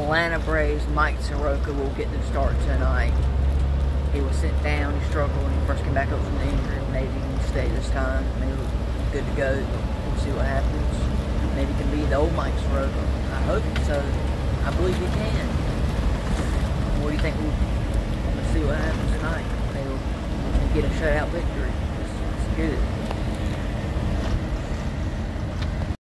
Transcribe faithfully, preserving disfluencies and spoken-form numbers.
Atlanta Braves Mike Soroka will get the start tonight. He was sent down, he struggled when he first came back up from the injury. Maybe he can stay this time. Maybe he'll be good to go. We'll see what happens. Maybe he can be the old Mike Soroka. I hope so. I believe he can. What do you think? We'll, let's see what happens tonight. Maybe we'll get a shutout victory. It's, it's good.